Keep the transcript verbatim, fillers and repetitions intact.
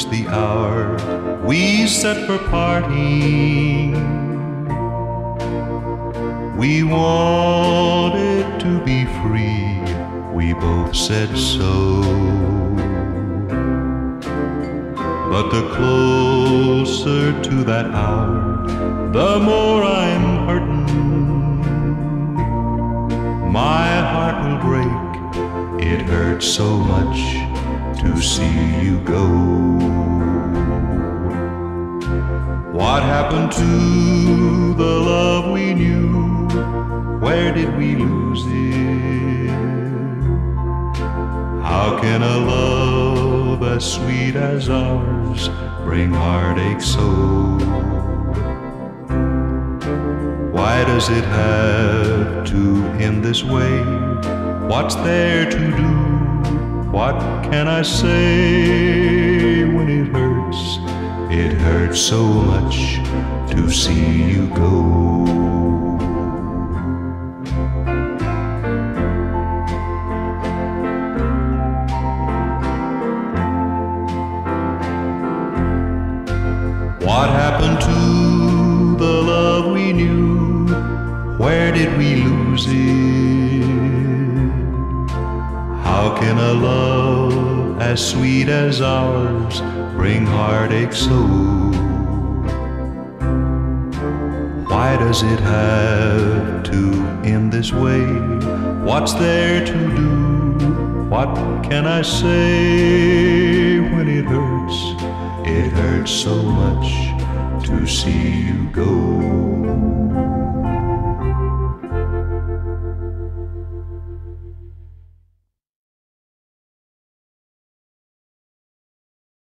was the hour we set for parting. We wanted to be free, we both said so. But the closer to that hour, the more I'm hurting. My heart will break, it hurts so much to see you go. What happened to the love we knew? Where did we lose it? How can a love as sweet as ours bring heartache so? Why does it have to end this way? What's there to do? What can I say when it hurts? It hurts so much to see you go. What happened to the love we knew? Where did we lose it? How can a love as sweet as ours bring heartache so? Why does it have to end this way? What's there to do? What can I say when it hurts? It hurts so much to see you go.